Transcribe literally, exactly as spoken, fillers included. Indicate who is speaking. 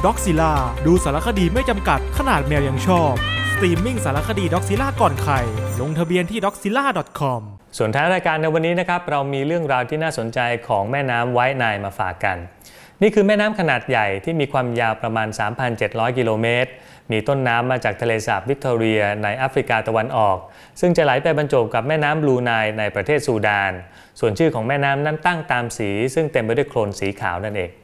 Speaker 1: ด็อกซิล่าดูสารคดีไม่จำกัดขนาดแมวยังชอบสตรีมมิ่งสารคดีด็อกซิล่าก่อนใครลงทะเบียนที่ ด็อกซิล่า ดอท คอม
Speaker 2: ส่วนท้ายรายการในวันนี้นะครับเรามีเรื่องราวที่น่าสนใจของแม่น้ำไวท์ไนล์มาฝากกันนี่คือแม่น้ำขนาดใหญ่ที่มีความยาวประมาณ สามพันเจ็ดร้อย กิโลเมตรมีต้นน้ำมาจากทะเลสาบวิกตอเรียในแอฟริกาตะวันออกซึ่งจะไหลไปบรรจบกับแม่น้ำบลูไนล์ในประเทศซูดานส่วนชื่อของแม่น้ำนั้นตั้งตามสีซึ่งเต็มไปด้วยโคลนสีขาวนั่นเอง